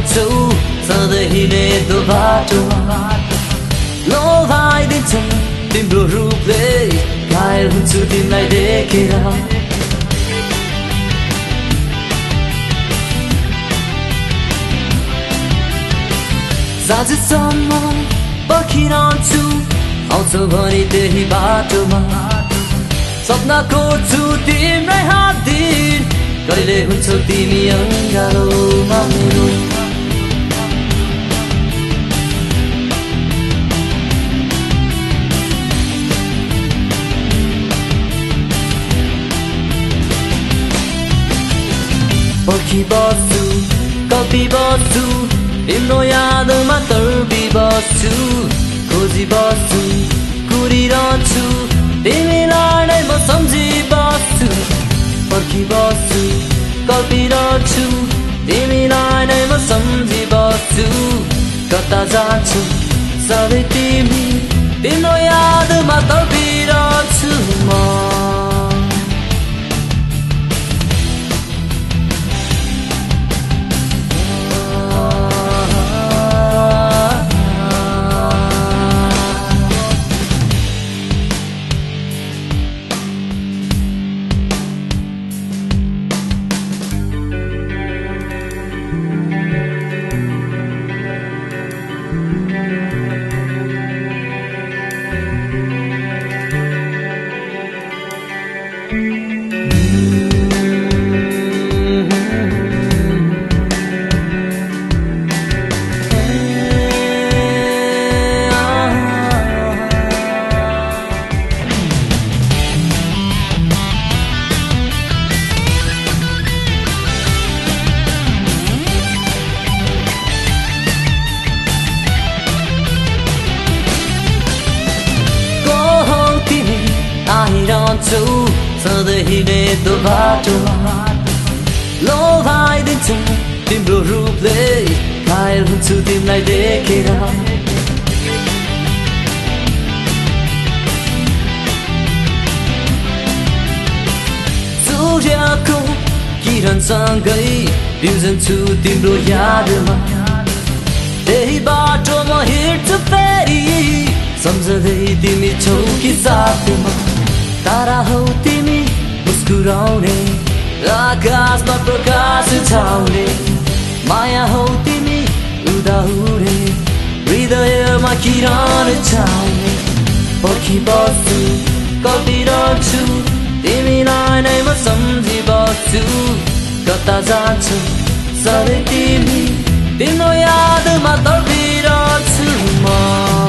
रहन्छौ सधैँ हिँडेको बाटोमा लोभाइदिन्छ तिम्रो रूपले घायल हुन्छु तिमीलाई देखेर साँझसम्म पर्खिरहन्छु आउँछौ भनी त्यही बाटोमा सपना कोर्छु तिम्रै हात दिन कहिले हुन्छौ तिमी अँगालोमा मेरो पर्खिबस्छु कल्पिबस्छु तिम्रो यादमा तर्पिबस्छु खोजिबस्छु कुरिरहन्छु तिमीलाई नै म सम्झिबस्छु पर्खिबस्छु कल्पिरहन्छु तिमीलाई नै म सम्झिबस्छु कता जान्छु सधैँ तिमी तिम्रो यादमा तर्पिरहन्छु म आइरहन्छौ सधैँ हिँडेको बाटोमा लोभाइदिन्छ तिम्रो रूपले घायल हुन्छु तिमीलाई देखेर सूर्यको किरणसँगै बिउजन्छु तिम्रो यादमा त्यही बाटोमा हिँड्छु फेरि सम्झँदै तिमी छौ कि साथमा तारा हौ तिमी मुस्कुराउने आकाशमा प्रकाश छाउने माया हौ तिमी उदाउने हृदयमा किरण छाउने पर्खिबस्छु कल्पिरहन्छु तिमीलाई नै म सम्झिबस्छु कता जान्छु सधैँ तिमी तिम्रो यादमा तर्पिरहन्छु म